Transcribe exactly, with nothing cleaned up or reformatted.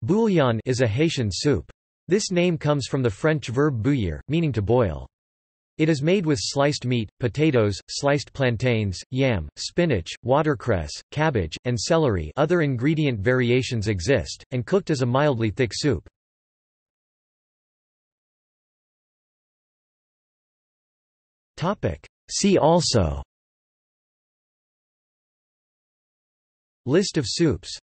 Bouillon is a Haitian soup. This name comes from the French verb bouillir, meaning to boil. It is made with sliced meat, potatoes, sliced plantains, yam, spinach, watercress, cabbage, and celery. Other ingredient variations exist, and cooked as a mildly thick soup. See also: List of soups.